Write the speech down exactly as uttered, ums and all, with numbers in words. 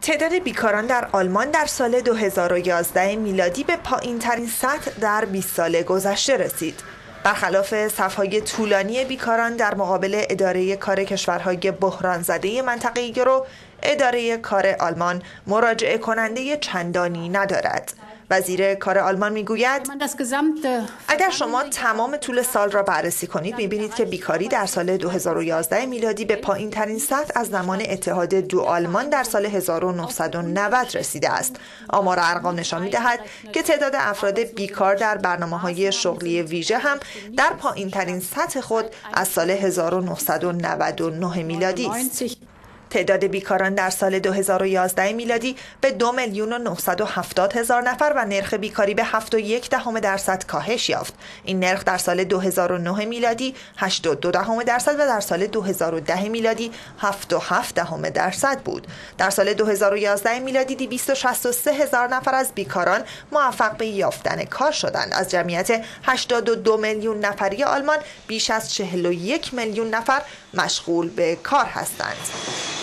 تعداد بیکاران در آلمان در سال دو هزار و یازده میلادی به پایین‌ترین سطح در بیست سال گذشته رسید. برخلاف صف‌های طولانی بیکاران در مقابل اداره کار کشورهای بحران زده منطقه یورو، اداره کار آلمان مراجعه کننده چندانی ندارد. وزیر کار آلمان میگوید اگر شما تمام طول سال را بررسی کنید میبینید که بیکاری در سال دو هزار و یازده میلادی به پایین ترین سطح از زمان اتحاد دو آلمان در سال هزار و نهصد و نود رسیده است. آمار و ارقام نشان میدهد که تعداد افراد بیکار در برنامه‌های شغلی ویژه هم در پایین ترین سطح خود از سال هزار و نهصد و نود و نه میلادی است. تعداد بیکاران در سال دو هزار و یازده میلادی به دو میلیون و نهصد و هفتاد هزار نفر و نرخ بیکاری به هفت و یک دهم درصد کاهش یافت. این نرخ در سال دو هزار و نه میلادی هشت و دو دهم درصد و در سال دو هزار و ده میلادی هفت و هفت دهم درصد بود. در سال دو هزار و یازده میلادی دویست و شصت و سه هزار نفر از بیکاران موفق به یافتن کار شدند. از جمعیت هشتاد و دو میلیون نفری آلمان بیش از چهل و یک میلیون نفر مشغول به کار هستند.